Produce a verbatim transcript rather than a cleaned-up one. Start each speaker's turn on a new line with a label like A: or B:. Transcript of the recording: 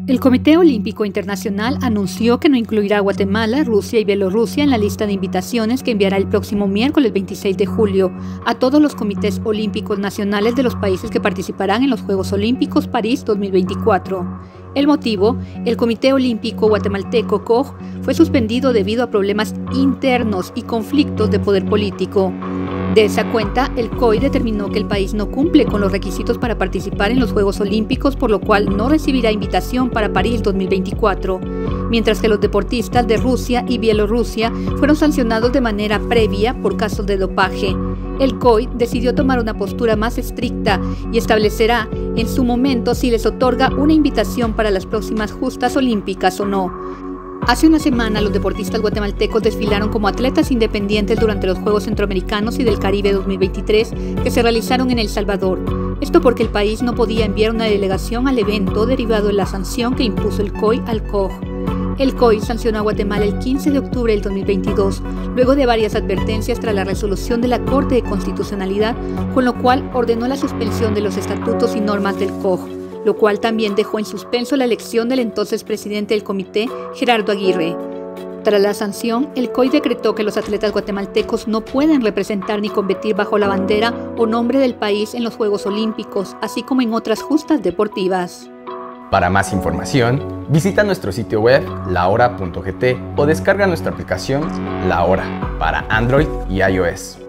A: El Comité Olímpico Internacional anunció que no incluirá a Guatemala, Rusia y Bielorrusia en la lista de invitaciones que enviará el próximo miércoles veintiséis de julio a todos los comités olímpicos nacionales de los países que participarán en los Juegos Olímpicos París dos mil veinticuatro. El motivo, el Comité Olímpico Guatemalteco C O G fue suspendido debido a problemas internos y conflictos de poder político. De esa cuenta, el C O I determinó que el país no cumple con los requisitos para participar en los Juegos Olímpicos, por lo cual no recibirá invitación para París dos mil veinticuatro, mientras que los deportistas de Rusia y Bielorrusia fueron sancionados de manera previa por casos de dopaje. El C O I decidió tomar una postura más estricta y establecerá en su momento si les otorga una invitación para las próximas justas olímpicas o no. Hace una semana, los deportistas guatemaltecos desfilaron como atletas independientes durante los Juegos Centroamericanos y del Caribe dos mil veintitrés que se realizaron en El Salvador. Esto porque el país no podía enviar una delegación al evento derivado de la sanción que impuso el C O I al C O G. El C O I sancionó a Guatemala el quince de octubre del dos mil veintidós, luego de varias advertencias tras la resolución de la Corte de Constitucionalidad, con lo cual ordenó la suspensión de los estatutos y normas del C O G, lo cual también dejó en suspenso la elección del entonces presidente del comité, Gerardo Aguirre. Tras la sanción, el C O I decretó que los atletas guatemaltecos no pueden representar ni competir bajo la bandera o nombre del país en los Juegos Olímpicos, así como en otras justas deportivas.
B: Para más información, visita nuestro sitio web la hora punto g t o descarga nuestra aplicación La Hora para Android y iOS.